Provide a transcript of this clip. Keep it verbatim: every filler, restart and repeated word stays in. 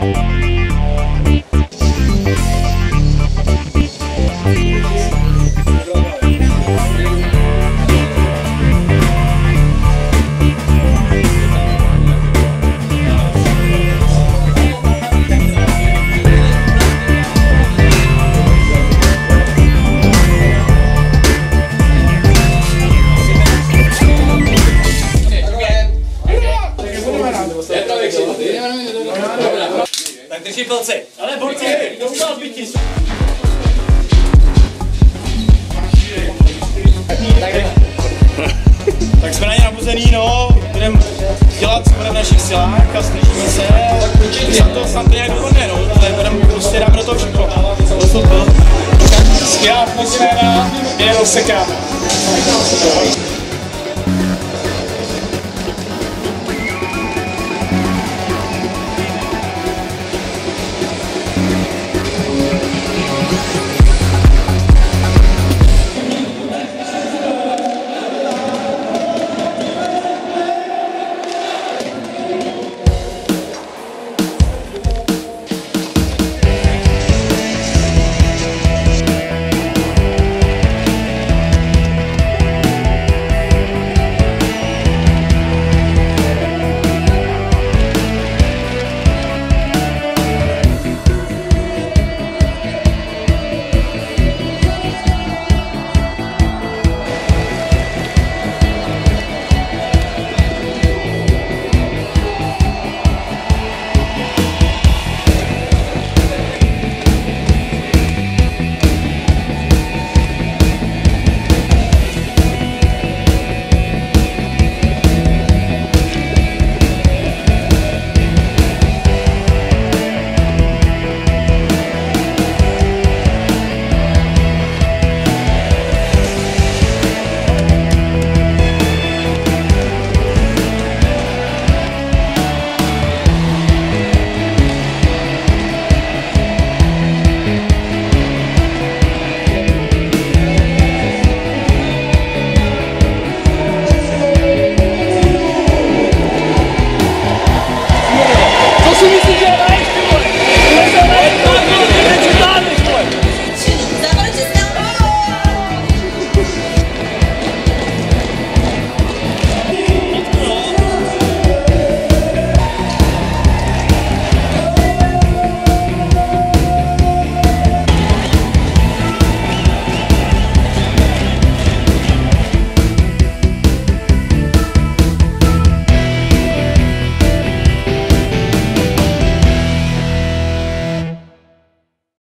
Tak drží palce. Ale borci, to udělal bytí. Tak jsme na ně nabuzený, no. Budeme dělat, co bude v našich silách a snažíme se. Snad to, snad to nějak dohodne, no. Ale budeme prostě dáme do toho všechno. Skvělá atmosféra, jen sekáme.